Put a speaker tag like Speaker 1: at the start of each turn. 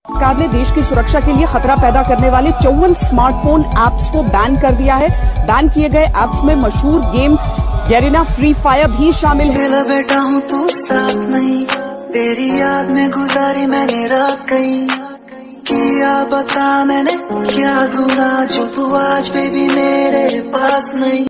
Speaker 1: सरकार ने देश की सुरक्षा के लिए खतरा पैदा करने वाले 54 स्मार्टफोन ऐप्स को बैन कर दिया है। बैन किए गए ऐप्स में मशहूर गेम गैरिना फ्री फायर भी शामिल है।
Speaker 2: बेटा हूँ तू साथ नहीं, तेरी याद में गुजारी मैंने रात कई, किया बता मैंने क्या गुनाह जो तू आज बेबी मेरे पास नहीं।